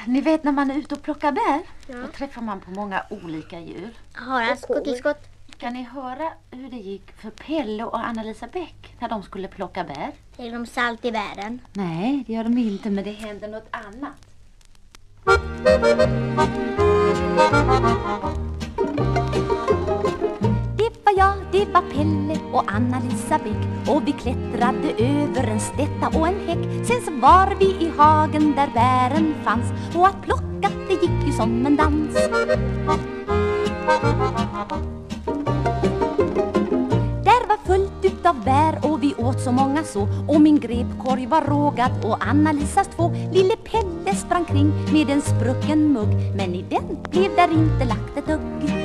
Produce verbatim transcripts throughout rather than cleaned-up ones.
Ni vet när man är ute och plockar bär, Ja. då träffar man på många olika djur. Hara, skottelskott. Kan ni höra hur det gick för Pelle och Anna-Lisa Bäck när de skulle plocka bär? Är de salt i världen? Nej, det gör de inte, men det händer något annat. Det var jag, det var Pelle och Anna-Lisa Bäck, och vi klättrade över en stätta och en häck. Sen så var vi i hagen där bären fanns, och att plocka det gick ju som en dans. Där var fullt utav bär och vi åt så många så, och min grepkorg var rågad och Anna-Lisas två. Lille Pelle sprang kring med en sprucken mugg, men i den blev där inte lagt ett dugg.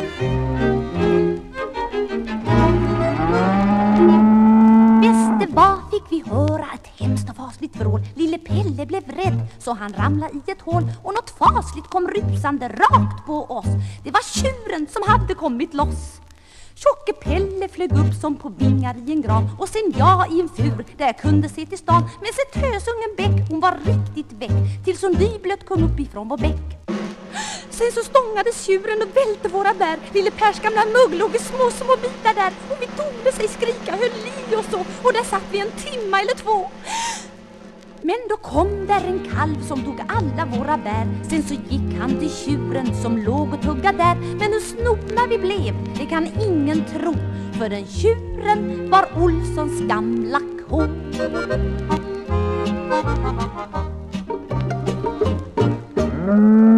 Bäst det var fick vi höra ett hemskt och fasligt vrål. Lille Pelle blev rädd så han ramlade i ett hål, och något fasligt kom rusande rakt på oss. Det var tjuren som hade kommit loss. Tjocke Pelle flög upp som på vingar i en gran, och sen jag i en fur där jag kunde se till stan. Men se tösungen Bäck, hon var riktigt väck, tills hon nyblött kom upp ifrån vår bäck. Sen så stångades tjuren och välte våra bär. Lille Pers gamla mugg låg i små små bitar där, och vi tog sig skrika, höll i och så, och där satt vi en timma eller två. Men då kom där en kalv som tog alla våra bär. Sen så gick han till tjuren som låg och tuggade där. Men hur snopna vi blev, det kan ingen tro, för den tjuren var Olssons gamla ko. Mm.